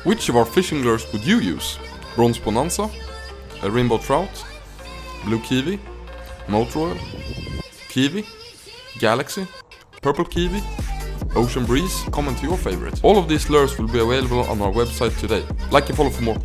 Which of our fishing lures would you use? Bronze Bonanza, a Rainbow Trout, Blue Kiwi, Motor Oil, Kiwi, Galaxy, Purple Kiwi, Ocean Breeze? Comment your favorite. All of these lures will be available on our website today. Like and follow for more.